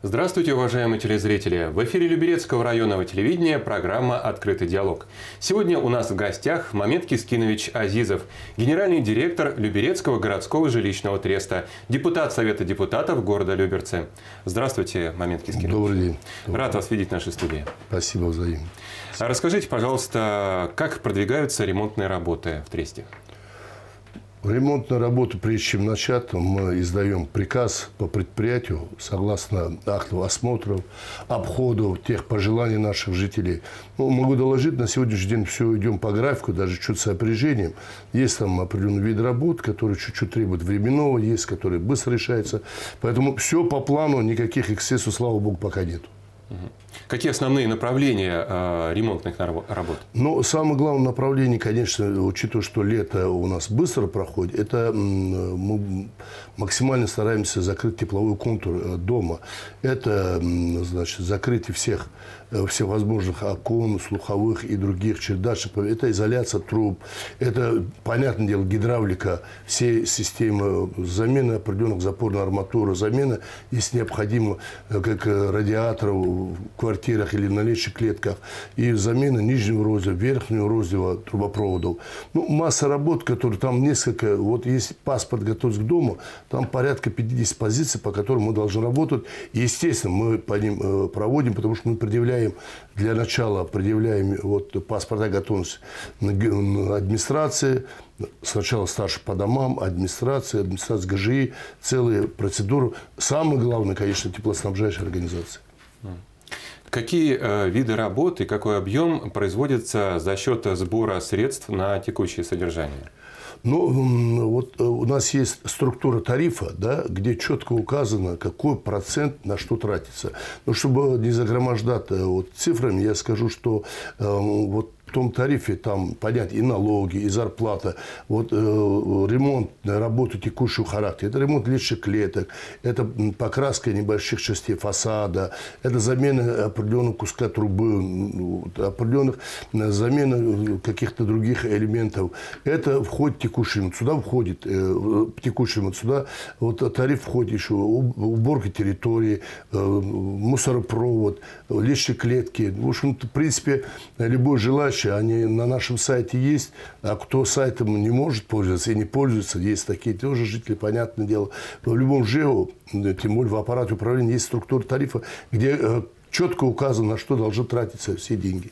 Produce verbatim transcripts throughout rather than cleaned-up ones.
Здравствуйте, уважаемые телезрители! В эфире Люберецкого районного телевидения программа «Открытый диалог». Сегодня у нас в гостях Мамед Кискинович Азизов, генеральный директор Люберецкого городского жилищного треста, депутат Совета депутатов города Люберцы. Здравствуйте, Мамед Кискинович. Добрый день. Рад вас видеть в нашей студии. Спасибо, взаимно. Расскажите, пожалуйста, как продвигаются ремонтные работы в тресте? Ремонтную работу, прежде чем начать, мы издаем приказ по предприятию согласно акту осмотров, обходов, тех пожеланий наших жителей. Ну, могу доложить, на сегодняшний день все идем по графику, даже чуть с опережением. Есть там определенный вид работ, которые чуть-чуть требуют временного, есть, которые быстро решаются. Поэтому все по плану, никаких эксцессов, слава богу, пока нет. Какие основные направления э, ремонтных работ? Ну, самое главное направление, конечно, учитывая, что лето у нас быстро проходит, это мы максимально стараемся закрыть тепловой контур дома. Это, значит, закрытие всех всевозможных окон, слуховых и других чердачных. Это изоляция труб, это, понятное дело, гидравлика всей системы, замена определенных запорной арматуры, замена, если необходимо, как радиаторов в квартирах или на летних клетках, и замена нижнего розлива, верхнего розлива трубопроводов. Ну, масса работ, которые там несколько, вот если паспорт готовится к дому, там порядка пятидесяти позиций, по которым мы должны работать. И, естественно, мы по ним проводим, потому что мы предъявляем Для начала предъявляем вот, паспорта готовности администрации, сначала старше по домам, администрации, администрация ГЖИ, целые процедуры. Самое главное, конечно, теплоснабжающая организация. Какие э, виды работ и какой объем производится за счет сбора средств на текущее содержание? Ну, вот у нас есть структура тарифа, да, где четко указано, какой процент на что тратится. Но чтобы не загромождать вот, цифрами, я скажу, что э, вот в том тарифе там, понятно, и налоги, и зарплата, вот э, ремонт, работу текущего характера, это ремонт летних клеток, это покраска небольших частей фасада, это замена определенного куска трубы, определенных замена каких-то других элементов. Это входит в текущий ремонт. Сюда входит э, текущий ремонт, сюда вот тариф входит еще уборка территории, э, мусоропровод, летние клетки. В общем, в принципе, любой желающий, они на нашем сайте есть, а кто сайтом не может пользоваться и не пользуется, есть такие тоже жители, понятное дело. В любом ЖЭО, тем более в аппарате управления, есть структура тарифа, где четко указано, на что должны тратиться все деньги.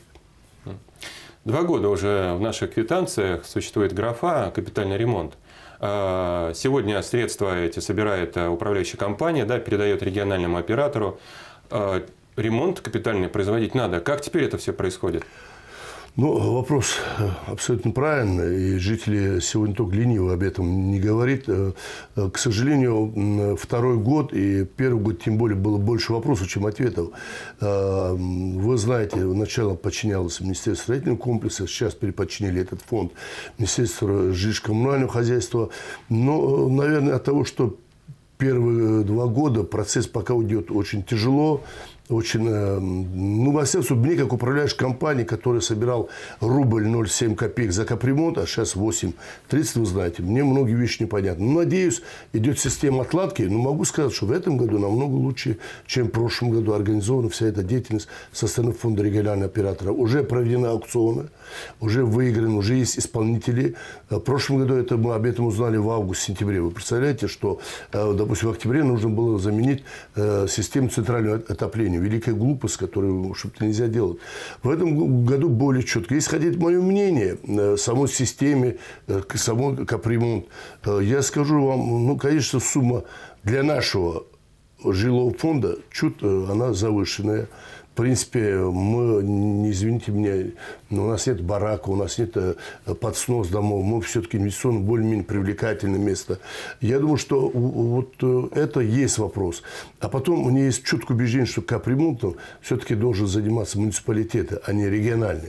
Два года уже в наших квитанциях существует графа «Капитальный ремонт». Сегодня средства эти собирает управляющая компания, да, передает региональному оператору. Ремонт капитальный производить надо. Как теперь это все происходит? Ну, вопрос абсолютно правильный, и жители сегодня только ленивы об этом не говорит. К сожалению, второй год, и первый год тем более было больше вопросов, чем ответов. Вы знаете, сначала подчинялось Министерство строительного комплекса, сейчас переподчинили этот фонд Министерства жилищно-коммунального хозяйства. Но, наверное, от того, что первые два года процесс пока идет очень тяжело, очень, ну, во всяком случае, мне, как управляющий компанией, который собирал рубль ноль семь копеек за капремонт, а сейчас восемь тридцать, вы знаете, мне многие вещи непонятны. Ну, надеюсь, идет система отладки, но могу сказать, что в этом году намного лучше, чем в прошлом году организована вся эта деятельность со стороны фонда регионального оператора. Уже проведены аукционы, уже выиграны, уже есть исполнители. В прошлом году это мы об этом узнали в августе-сентябре. Вы представляете, что, допустим, в октябре нужно было заменить систему центрального отопления. Великая глупость, которую, в общем-то, нельзя делать. В этом году более четко. Если хотите мое мнение о самой системе, самой капремонт, я скажу вам, ну, конечно, сумма для нашего жилого фонда чуть она завышенная. В принципе, мы, не извините меня, у нас нет барака, у нас нет под снос домов. Мы все-таки инвестиционно более-менее привлекательное место. Я думаю, что вот это есть вопрос. А потом у меня есть четкое убеждение, что капремонтом все-таки должен заниматься муниципалитет, а не региональный.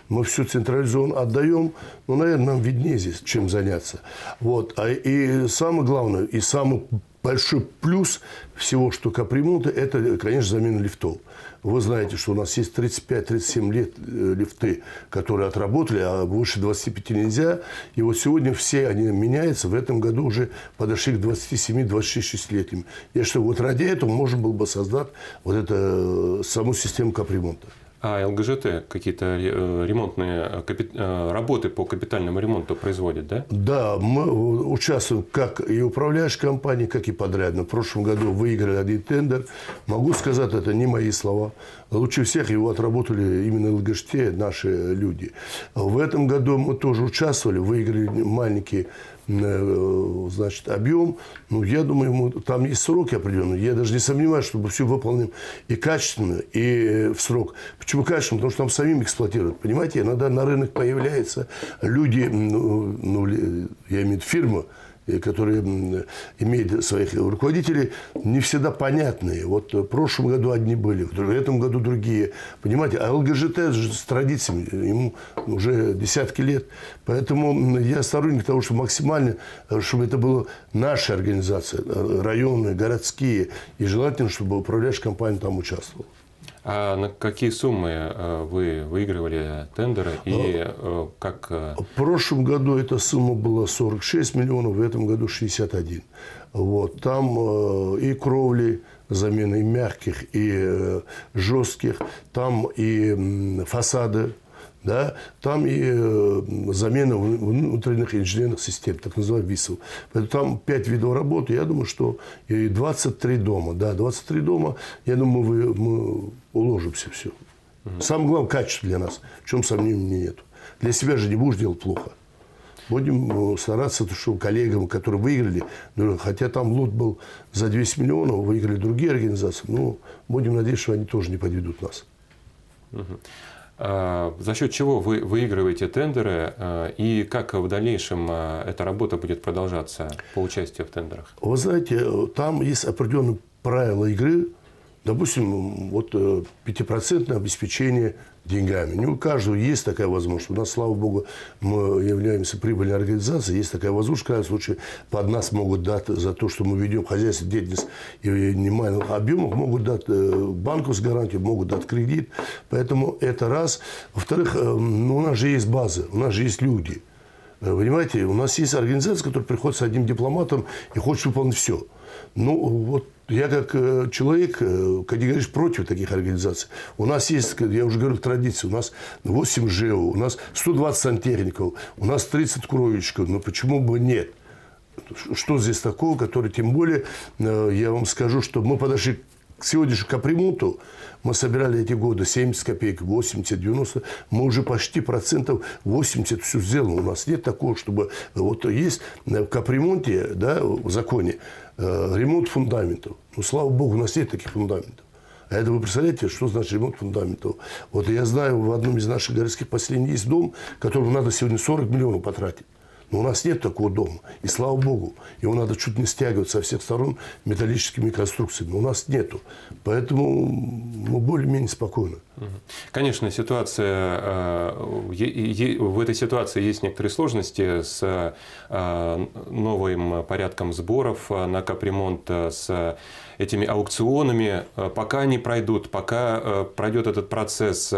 мы все централизованно отдаем. Ну, наверное, нам виднее здесь, чем заняться. Вот. А, и самое главное, и самый большой плюс всего, что капремонта, это, конечно, замена лифтов. Вы знаете, что у нас есть тридцать пять — тридцать семь лет лифты, которые отработали, а выше двадцати пяти нельзя. И вот сегодня все они меняются. В этом году уже подошли к двадцати семи — двадцати шестилетним. Я считаю, вот ради этого можно было бы создать вот эту саму систему капремонта. А ЛГЖТ какие-то ремонтные работы по капитальному ремонту производят, да? Да, мы участвуем как и управляющая компания, как и подрядно. В прошлом году выиграли один тендер. Могу сказать, это не мои слова. Лучше всех его отработали именно ЛГЖТ, наши люди. В этом году мы тоже участвовали, выиграли маленький, значит, объем. Ну, я думаю, мы, там есть сроки определенные. Я даже не сомневаюсь, чтобы все выполним и качественно, и в срок. Почему качественно? Потому что там самим эксплуатируют. Понимаете, иногда на рынок появляются люди, ну, ну, я имею в виду фирмы, которые имеют своих руководителей, не всегда понятные. Вот в прошлом году одни были, в этом году другие. Понимаете, а ЛГЖТ с традициями, ему уже десятки лет. Поэтому я сторонник того, что максимально, чтобы это была наша организация, районные, городские. И желательно, чтобы управляющая компания там участвовала. А на какие суммы вы выигрывали тендеры и как? В прошлом году эта сумма была сорок шесть миллионов, в этом году шестьдесят один. Вот. Там и кровли, замена и мягких, и жестких, там и фасады. Да, там и замена внутренних инженерных систем, так называемых ВИСов. Поэтому там пять видов работы. Я думаю, что и двадцать три дома. Да, двадцать три дома. Я думаю, мы, мы уложимся все. Угу. Самое главное, качество для нас. В чем сомнений нет. Для себя же не будешь делать плохо. Будем стараться, что коллегам, которые выиграли, хотя там лот был за двести миллионов, выиграли другие организации, но будем надеяться, что они тоже не подведут нас. Угу. За счет чего вы выигрываете тендеры и как в дальнейшем эта работа будет продолжаться по участию в тендерах? Вы знаете, там есть определенные правила игры. Допустим, вот пятипроцентное обеспечение деньгами. Не у каждого есть такая возможность. У нас, слава богу, мы являемся прибыльной организацией. Есть такая возможность. В крайнем случае, под нас могут дать за то, что мы ведем хозяйственную деятельность и в немалых объемах, могут дать банковскую гарантию, могут дать кредит. Поэтому это раз. Во-вторых, ну, у нас же есть база, у нас же есть люди. Понимаете, у нас есть организация, которая приходит с одним дипломатом и хочет выполнить все. Ну, вот я как человек категорически против таких организаций. У нас есть, я уже говорил, традиции. У нас восемь ЖЭО, у нас сто двадцать сантехников, у нас тридцать кровельщиков. Но почему бы нет? Что здесь такого, который, тем более, я вам скажу, что мы подошли к сегодняшнему капремонту. Мы собирали эти годы семьдесят копеек, восемьдесят, девяносто. Мы уже почти процентов восемьдесят все сделано. У нас нет такого, чтобы... Вот есть в капремонте, да, в законе, ремонт фундаментов. Ну, слава богу, у нас нет таких фундаментов. А это вы представляете, что значит ремонт фундаментов? Вот я знаю, в одном из наших городских поселений есть дом, которому надо сегодня сорок миллионов потратить. Но у нас нет такого дома. И слава богу, его надо чуть не стягивать со всех сторон металлическими конструкциями. У нас нету. Поэтому мы более-менее спокойны. Конечно, ситуация, в этой ситуации есть некоторые сложности с новым порядком сборов на капремонт, с этими аукционами. Пока они пройдут, пока пройдет этот процесс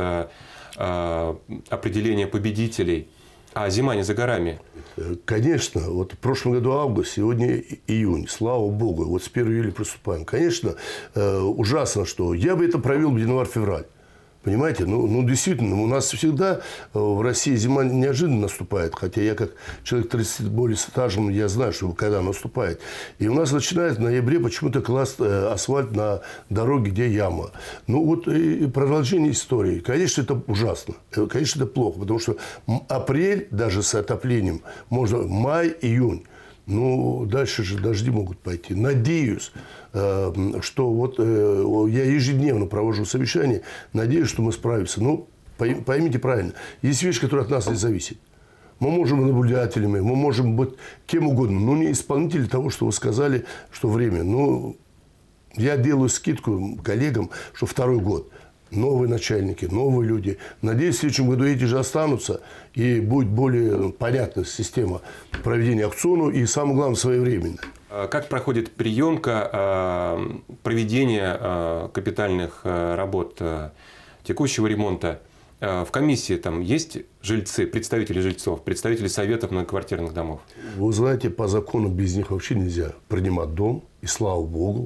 определения победителей. А зима не за горами. Конечно. Вот в прошлом году август, сегодня июнь. Слава богу. Вот с первого июля приступаем. Конечно, ужасно, что я бы это провел в январь-февраль. Понимаете? Ну, ну, действительно, у нас всегда в России зима неожиданно наступает. Хотя я, как человек тридцать более стажем, я знаю, что когда наступает. И у нас начинает в ноябре почему-то класть асфальт на дороге, где яма. Ну, вот и продолжение истории. Конечно, это ужасно. Конечно, это плохо. Потому что апрель, даже с отоплением, можно май, июнь. Ну, дальше же дожди могут пойти. Надеюсь, что вот я ежедневно провожу совещания, надеюсь, что мы справимся. Ну, поймите правильно, есть вещи, которые от нас не зависят. Мы можем быть наблюдателями, мы можем быть кем угодно, но не исполнители того, что вы сказали, что время. Ну, я делаю скидку коллегам, что второй год. новые начальники, новые люди. Надеюсь, в следующем году эти же останутся, и будет более понятная система проведения аукциона, и, самое главное, своевременно. Как проходит приемка, проведение капитальных работ текущего ремонта? В комиссии там есть жильцы, представители жильцов, представители советов многоквартирных домов? Вы знаете, по закону без них вообще нельзя принимать дом, и слава богу.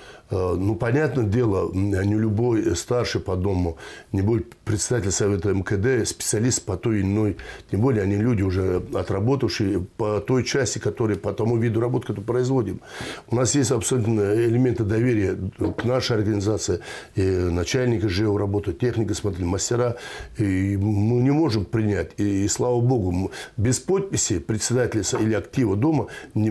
Ну, понятное дело, не любой старший по дому, не будет председатель совета эм ка дэ, специалист по той или иной, тем более они люди уже отработавшие по той части, которые, по тому виду работы, которую производим. У нас есть абсолютно элементы доверия к нашей организации, и начальники ЖЭО работают, техника, смотрели, мастера, и мы не можем принять, и, и слава богу, без подписи председателя или актива дома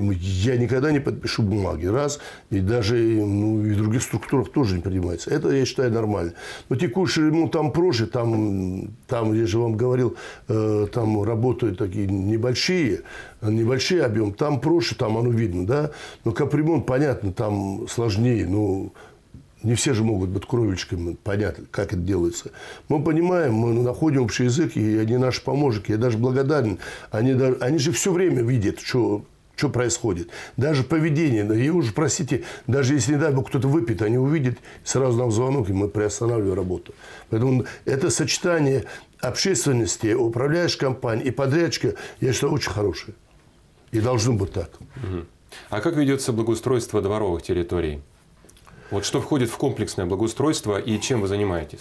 я никогда не подпишу бумаги, раз, и даже, ну, и в других структурах тоже не принимается. Это, я считаю, нормально. Но текущий ремонт там проще, там, там, я же вам говорил, э, там работают такие небольшие, небольшие объемы, там проще, там оно видно, да. Но капремонт, понятно, там сложнее, ну, не все же могут быть кровельчиками, понятно, как это делается. Мы понимаем, мы находим общий язык, и они наши помощники, я даже благодарен. Они, даже, они же все время видят, что... Что происходит? Даже поведение. И уже, простите, даже если, не дай бог, кто-то выпьет, они увидят, сразу нам звонок, и мы приостанавливаем работу. Поэтому это сочетание общественности, управляющей компании и подрядчика, я считаю, очень хорошее. И должно быть так. Угу. А как ведется благоустройство дворовых территорий? Вот что входит в комплексное благоустройство и чем вы занимаетесь?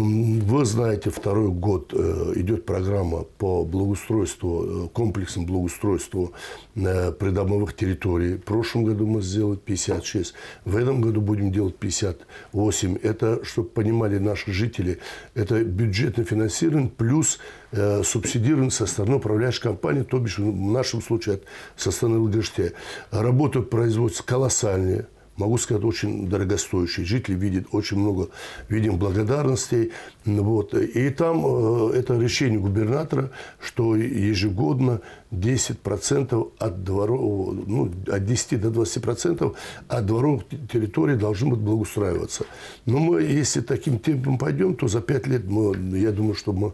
Вы знаете, второй год идет программа по благоустройству, комплексному благоустройству придомовых территорий. В прошлом году мы сделали пятьдесят шесть, в этом году будем делать пятьдесят восемь. Это, чтобы понимали наши жители, это бюджетно финансирование плюс субсидирование со стороны управляющей компании, то бишь в нашем случае со стороны эл гэ эш тэ. Работы производятся колоссальные. Могу сказать, очень дорогостоящие. Жители видят очень много, видим, благодарностей. Вот. И там э, это решение губернатора, что ежегодно десять процентов от дворов, ну, от десяти до двадцати процентов от дворовых территорий должны быть благоустраиваться. Но мы, если таким темпом пойдем, то за пять лет, мы, я думаю, что мы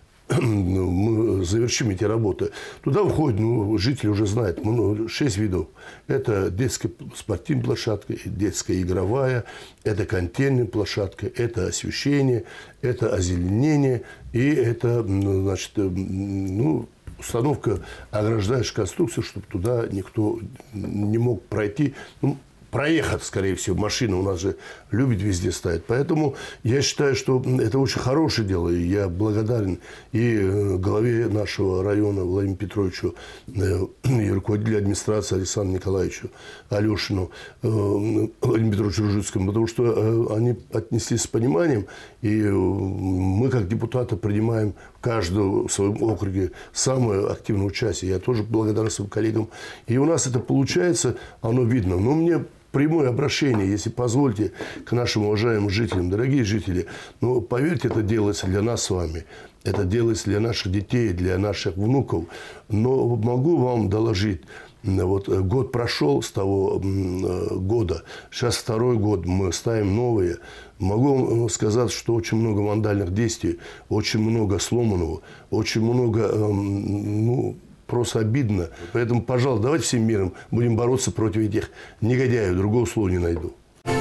мы завершим эти работы. Туда входит, ну, жители уже знают, ну, шесть видов. Это детская спортивная площадка, детская игровая, это контейнерная площадка, это освещение, это озеленение и это, значит, ну, установка ограждающей конструкции, чтобы туда никто не мог пройти. Ну, проехать, скорее всего, машина у нас же любит везде ставить. Поэтому я считаю, что это очень хорошее дело. И я благодарен и главе нашего района Владимиру Петровичу, и руководителю администрации Александру Николаевичу Алешину, Владимиру Петровичу Ружицкому, потому что они отнеслись с пониманием. И мы, как депутаты, принимаем в каждом в своем округе самое активное участие. Я тоже благодарен своим коллегам. И у нас это получается, оно видно. Но мне прямое обращение, если позволите, к нашим уважаемым жителям. Дорогие жители, ну, поверьте, это делается для нас с вами. Это делается для наших детей, для наших внуков. Но могу вам доложить, вот год прошел с того года, сейчас второй год, мы ставим новые. Могу вам сказать, что очень много вандальных действий, очень много сломанного, очень много, ну, просто обидно. Поэтому, пожалуйста, давайте всем миром будем бороться против этих негодяев. Другого слова не найду.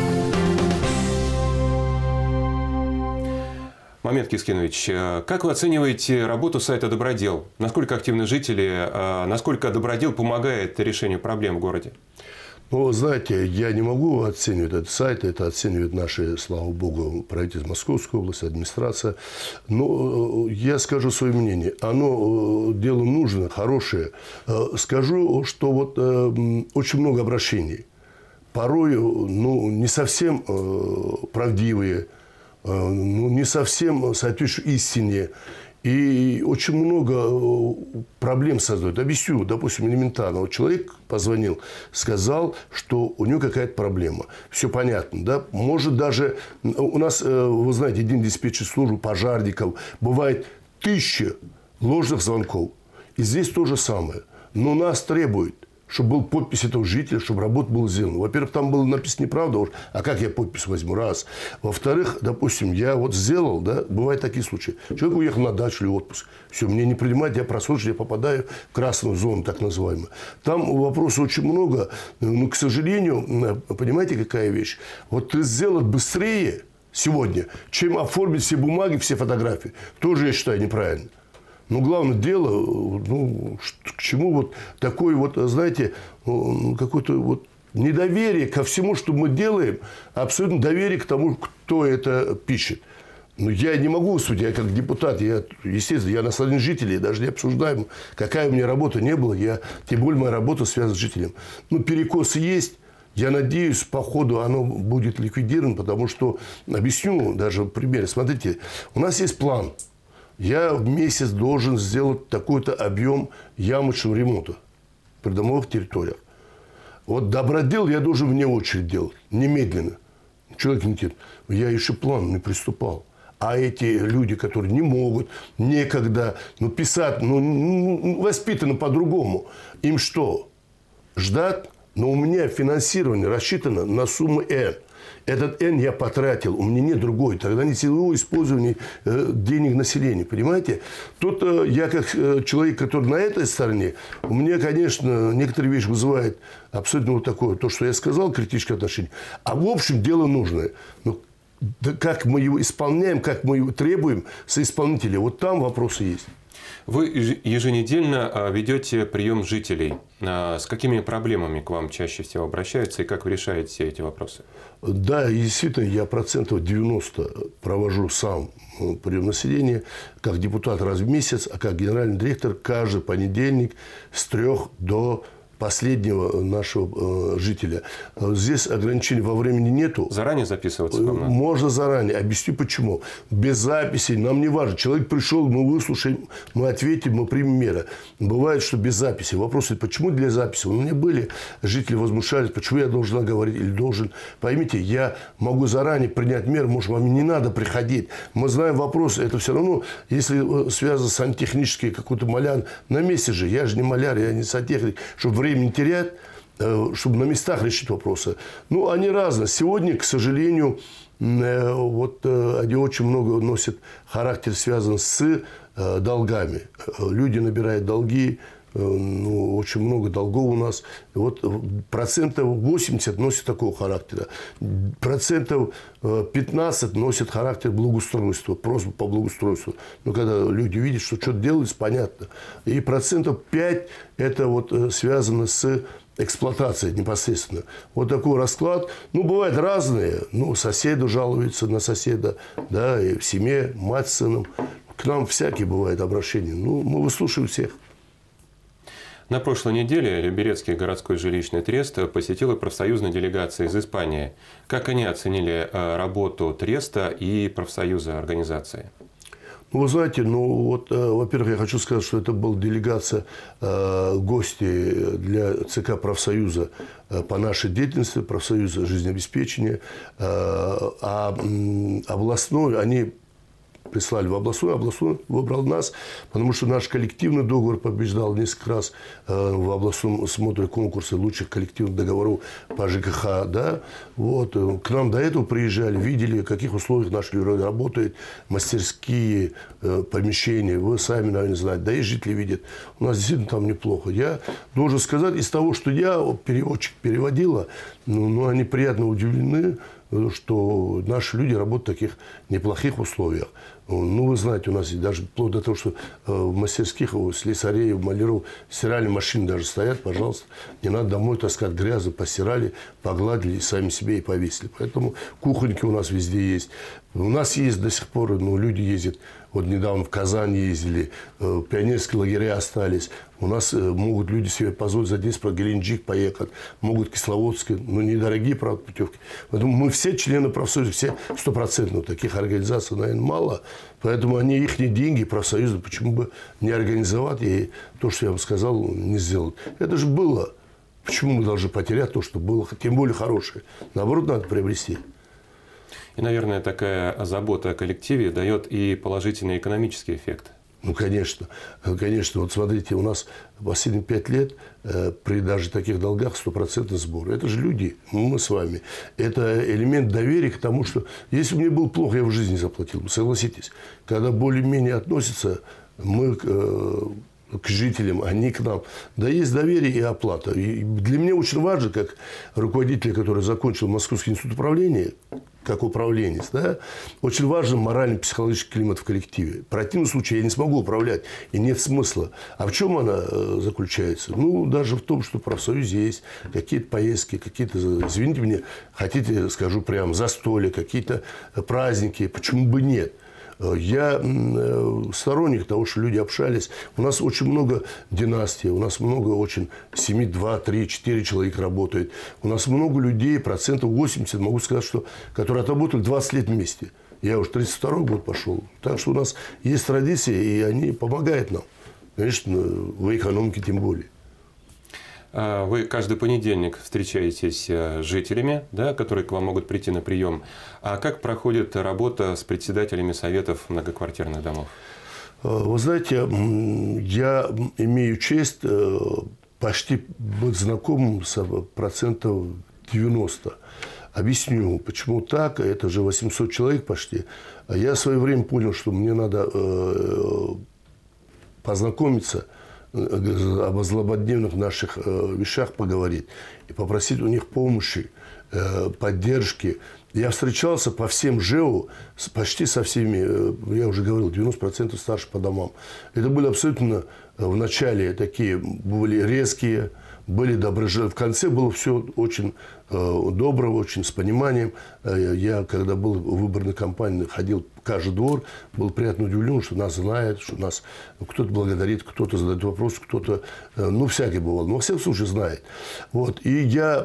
Мамед Кискинович, как вы оцениваете работу сайта «Добродел»? Насколько активны жители, насколько «Добродел» помогает решению проблем в городе? Ну, знаете, я не могу оценивать этот сайт, это оценивает наши, слава богу, правительство Московской области, администрация. Но я скажу свое мнение. Оно дело нужно, хорошее. Скажу, что вот очень много обращений. Порой, ну, не совсем правдивые, ну, не совсем соответствующие истине. И очень много проблем создают. Объясню, допустим, элементарно. Вот человек позвонил, сказал, что у него какая-то проблема. Все понятно, да? Может даже... У нас, вы знаете, один диспетчер службы пожарников. Бывает тысяча ложных звонков. И здесь то же самое. Но нас требует, чтобы был подпись этого жителя, чтобы работа была сделана. Во-первых, там было написано неправда, а как я подпись возьму? Раз. Во-вторых, допустим, я вот сделал, да, бывают такие случаи. Человек уехал на дачу или отпуск. Все, мне не принимают, я просрочен, я попадаю в красную зону, так называемую. Там вопросов очень много, но, к сожалению, понимаете, какая вещь? Вот ты сделал быстрее сегодня, чем оформить все бумаги, все фотографии. Тоже, я считаю, неправильно. Но главное дело, ну, к чему вот такое вот, знаете, какое-то вот недоверие ко всему, что мы делаем, абсолютно доверие к тому, кто это пишет. Но я не могу судить, я как депутат, я, естественно, я на стороне жителей, даже не обсуждаем, какая у меня работа не была, я, тем более моя работа связана с жителем. Ну, перекосы есть. Я надеюсь, по ходу оно будет ликвидировано, потому что, объясню даже пример. Смотрите, у нас есть план. Я в месяц должен сделать такой-то объем ямочного ремонта в придомовых территориях. Вот добродел я должен вне очередь делать, немедленно. Человек не тянет. Я еще план не приступал. А эти люди, которые не могут, некогда, ну, писать, ну, ну воспитаны по-другому. Им что? Ждать? Но у меня финансирование рассчитано на сумму N. Этот N я потратил, у меня нет другой. Тогда не силового использования э, денег населения, понимаете? Тут э, я как э, человек, который на этой стороне, у меня, конечно, некоторые вещи вызывают абсолютно вот такое, то, что я сказал, критическое отношение. А в общем, дело нужное. Ну, да как мы его исполняем, как мы его требуем соисполнителя, вот там вопросы есть. Вы еженедельно ведете прием жителей. С какими проблемами к вам чаще всего обращаются и как вы решаете все эти вопросы? Да, и действительно, я процентов девяносто провожу сам прием населения, как депутат раз в месяц, а как генеральный директор каждый понедельник с трех до последнего нашего э, жителя. Здесь ограничений во времени нету. Заранее записываться вам надо? Можно заранее. Объясню почему. Без записи нам не важно. Человек пришел, мы выслушаем, мы ответим, мы примем меры. Бывает, что без записи. Вопрос, почему для записи? У меня были жители возмущались, почему я должен говорить или должен. Поймите, я могу заранее принять меры, может, вам не надо приходить. Мы знаем вопросы, это все равно, если связано с сантехнической какой-то маляр, на месте же, я же не маляр, я не сантехник, чтобы время не терять, чтобы на местах решить вопросы. Ну, они разные. Сегодня, к сожалению, вот они очень много носят характер, связан с долгами. Люди набирают долги, ну, очень много долгов у нас. Вот процентов восемьдесят носит такого характера. Процентов пятнадцать носит характер благоустройства, просто по благоустройству. Но когда люди видят, что что-то делается, понятно. И процентов пять это вот связано с эксплуатацией непосредственно. Вот такой расклад. Ну, бывают разные. Ну, соседу жалуются на соседа, да, и в семье, мать с сыном. К нам всякие бывают обращения. Ну, мы выслушиваем всех. На прошлой неделе Люберецкий городской жилищный трест посетила профсоюзная делегация из Испании. Как они оценили работу треста и профсоюза организации? Ну, вы знаете, ну вот, во-первых, я хочу сказать, что это была делегация, э, гости для ЦК профсоюза э, по нашей деятельности, профсоюза жизнеобеспечения, э, а э, областной они прислали в областную, областной выбрал нас, потому что наш коллективный договор побеждал несколько раз э, в областном смотре конкурса лучших коллективных договоров по ЖКХ. Да? Вот. К нам до этого приезжали, видели, в каких условиях наши люди работают, мастерские, э, помещения. Вы сами, наверное, знаете, да и жители видят. У нас действительно там неплохо. Я должен сказать, из того, что я, переводчик, переводила, ну, ну, они приятно удивлены, что наши люди работают в таких неплохих условиях. Ну, вы знаете, у нас даже вплоть до того, что в мастерских у слесарей, у маляров стиральные машины даже стоят, пожалуйста, не надо домой таскать грязно, постирали, погладили, сами себе и повесили. Поэтому кухоньки у нас везде есть. У нас есть до сих пор, ну, люди ездят, вот недавно в Казань ездили, пионерские лагеря остались. У нас могут люди себе позволить за десять про Геленджик поехать, могут в Кисловодск, ну, недорогие, правда, путевки. Поэтому мы все члены профсоюза, все стопроцентно, таких организаций, наверное, мало. Поэтому они, их деньги, профсоюза, почему бы не организовать и то, что я вам сказал, не сделать. Это же было. Почему мы должны потерять то, что было, тем более хорошее? Наоборот, надо приобрести. И, наверное, такая забота о коллективе дает и положительный экономический эффект. Ну, конечно. Конечно. Вот смотрите, у нас последние пять лет э, при даже таких долгах стопроцентный сбор. Это же люди, мы с вами. Это элемент доверия к тому, что если бы мне было плохо, я в жизни заплатил бы. Согласитесь. Когда более-менее относятся мы к, э, к жителям, а не к нам. Да, есть доверие и оплата. И для меня очень важно, как руководителя, который закончил Московский институт управления, как управленец, да, очень важен морально-психологический климат в коллективе. В противном случае я не смогу управлять, и нет смысла. А в чем она заключается? Ну, даже в том, что в профсоюзе есть какие-то поездки, какие-то, извините меня, хотите, скажу прямо, застолья, какие-то праздники. Почему бы нет? Я сторонник того, что люди общались. У нас очень много династий, у нас много очень семьи, два, три, четыре человека работает. У нас много людей, процентов восемьдесят, могу сказать, что, которые отработали двадцать лет вместе. Я уже тридцать второй год пошел. Так что у нас есть традиции, и они помогают нам. Конечно, в экономике тем более. Вы каждый понедельник встречаетесь с жителями, да, которые к вам могут прийти на прием. А как проходит работа с председателями советов многоквартирных домов? Вы знаете, я имею честь почти быть знакомым с процентов девяносто. Объясню, почему так. Это же восемьсот человек почти. Я в свое время понял, что мне надо познакомиться, об злободневных наших вещах поговорить и попросить у них помощи, поддержки. Я встречался по всем ЖЭО, почти со всеми, я уже говорил, девяносто процентов старше по домам. Это были абсолютно в начале такие, были резкие, были доброжелательные. В конце было все очень добро, очень с пониманием. Я, когда был в выборной кампании, ходил в каждый двор, был приятно удивлен, что нас знает, что нас кто-то благодарит, кто-то задает вопрос, кто-то, ну, всякий бывал, но во всяком случае знает. Вот. И я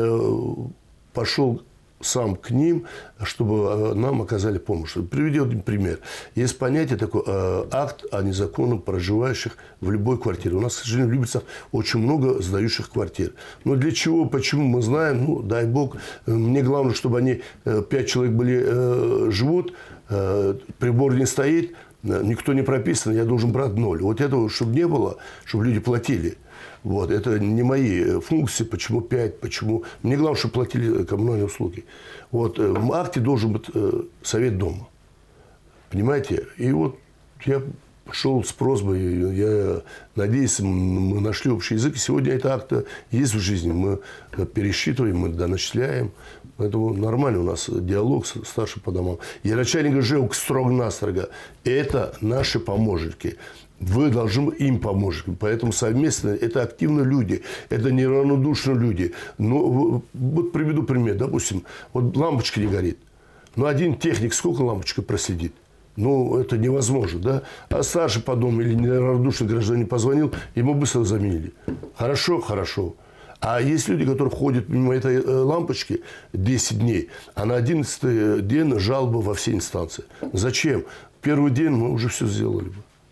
пошел сам к ним, чтобы нам оказали помощь. Приведу один пример. Есть понятие такое, акт о незаконном проживающих в любой квартире. У нас, к сожалению, в Люберцах очень много сдающих квартир. Но для чего, почему, мы знаем, ну, дай бог. Мне главное, чтобы они, пять человек были, живут, прибор не стоит, никто не прописан, я должен брать ноль. Вот этого, чтобы не было, чтобы люди платили. Вот. Это не мои функции, почему пять, почему... Мне главное, чтобы платили коммунальные услуги. Вот. В акте должен быть совет дома. Понимаете? И вот я шел с просьбой, я надеюсь, мы нашли общий язык. И сегодня это акт есть в жизни. Мы пересчитываем, мы доначисляем. Поэтому нормально у нас диалог с старшим по домам. И начальник ЖЭО строго-настрого. Это наши помощники. Вы должны им помочь. Поэтому совместно это активные люди, это неравнодушные люди. Ну, вот приведу пример. Допустим, вот лампочка не горит. Но один техник сколько лампочкой проследит? Ну, это невозможно, да? А старший по дому или неравнодушный гражданин позвонил, ему быстро заменили. Хорошо, хорошо. А есть люди, которые ходят мимо этой лампочки десять дней, а на одиннадцатый день жалоба во все инстанции. Зачем? Первый день мы уже все сделали бы.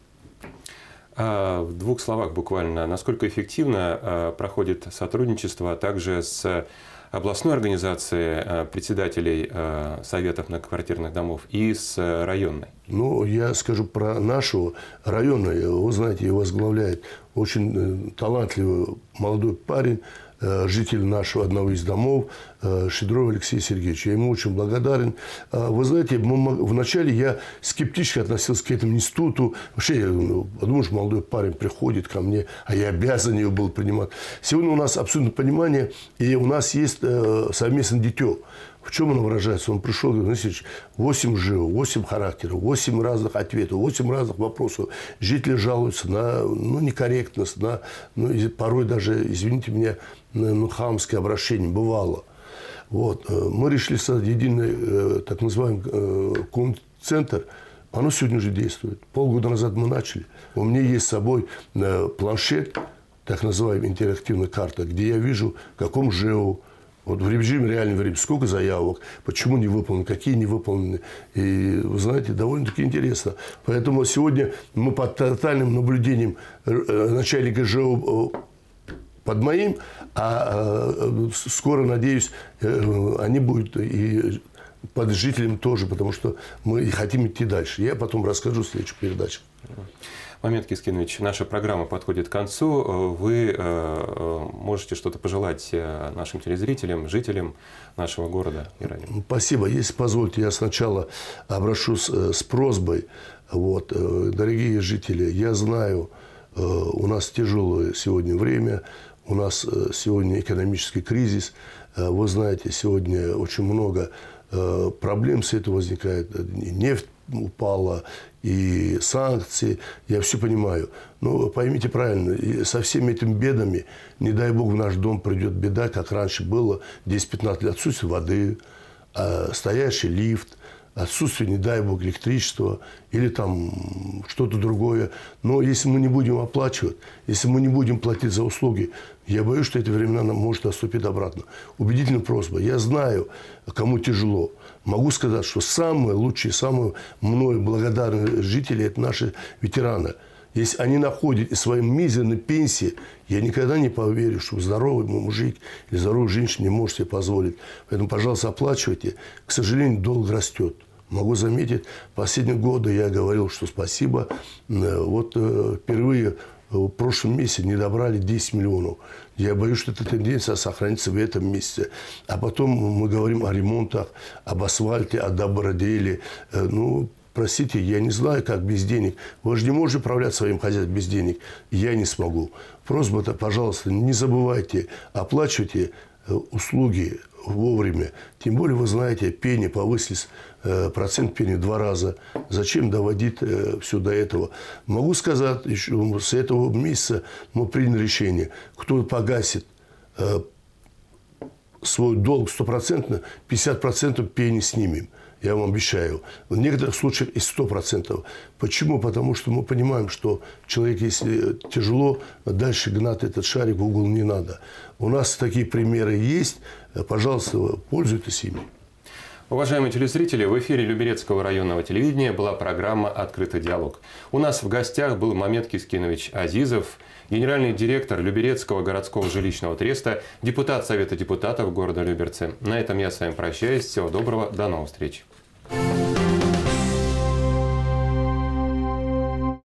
А в двух словах буквально, насколько эффективно проходит сотрудничество, а также с областной организацией председателей советов многоквартирных домов и с районной? Ну, я скажу про нашу районную. Вы знаете, его возглавляет очень талантливый молодой парень, житель нашего одного из домов, Шедров Алексей Сергеевич. Я ему очень благодарен. Вы знаете, вначале я скептически относился к этому институту. Вообще, я думаю, что молодой парень приходит ко мне, а я обязан его был принимать. Сегодня у нас абсолютно понимание, и у нас есть совместное дитё. В чем он выражается? Он пришел и говорит: Васильевич, восемь ЖЭО, восемь характеров, восемь разных ответов, восемь разных вопросов. Жители жалуются на, ну, некорректность, на, ну, порой даже, извините меня, ну, хамское обращение. Бывало. Вот. Мы решили создать единый, так называемый, комп-центр. Оно сегодня уже действует. Полгода назад мы начали. У меня есть с собой планшет, так называемая интерактивная карта, где я вижу, в каком ЖЭО, вот в режиме реального времени, сколько заявок, почему не выполнены, какие не выполнены. И, вы знаете, довольно-таки интересно. Поэтому сегодня мы под тотальным наблюдением начальника ЖЭО под моим, а скоро, надеюсь, они будут и под жителям тоже, потому что мы хотим идти дальше. Я потом расскажу в следующей передаче. Маметкин Скинович, наша программа подходит к концу. Вы э, можете что-то пожелать нашим телезрителям, жителям нашего города и района? Спасибо. Если позволите, я сначала обращусь с просьбой. Вот, дорогие жители, я знаю, у нас тяжелое сегодня время, у нас сегодня экономический кризис. Вы знаете, сегодня очень много проблем с этим возникает. Нефть упала, и санкции, я все понимаю. Но поймите правильно, со всеми этими бедами, не дай бог, в наш дом придет беда, как раньше было, десять-пятнадцать лет, отсутствие воды, стоящий лифт, отсутствие, не дай бог, электричества или там что-то другое. Но если мы не будем оплачивать, если мы не будем платить за услуги, я боюсь, что эти времена нам может наступить обратно. Убедительная просьба. Я знаю, кому тяжело. Могу сказать, что самые лучшие, самые мною благодарные жители – это наши ветераны. Если они находят и свои мизерные пенсии, я никогда не поверю, что здоровый мужик или здоровая женщина не может себе позволить. Поэтому, пожалуйста, оплачивайте. К сожалению, долг растет. Могу заметить, последние годы я говорил, что спасибо. Вот впервые в прошлом месяце не добрали десять миллионов. Я боюсь, что эта тенденция сохранится в этом месяце. А потом мы говорим о ремонтах, об асфальте, о доброделе. Ну, простите, я не знаю, как без денег. Вы же не можете управлять своим хозяйством без денег. Я не смогу. Просьба-то, пожалуйста, не забывайте, оплачивайте услуги вовремя. Тем более, вы знаете, пени повысились, процент пени в два раза. Зачем доводить все до этого? Могу сказать, еще с этого месяца мы приняли решение, кто погасит свой долг стопроцентно, пятьдесят процентов пени снимем. Я вам обещаю. В некоторых случаях и сто процентов. Почему? Потому что мы понимаем, что человек, если тяжело, дальше гнать этот шарик в угол не надо. У нас такие примеры есть. Пожалуйста, пользуйтесь ими. Уважаемые телезрители, в эфире Люберецкого районного телевидения была программа «Открытый диалог». У нас в гостях был Маметкин Скинович Азизов, генеральный директор Люберецкого городского жилищного треста, депутат Совета депутатов города Люберцы. На этом я с вами прощаюсь. Всего доброго, до новых встреч.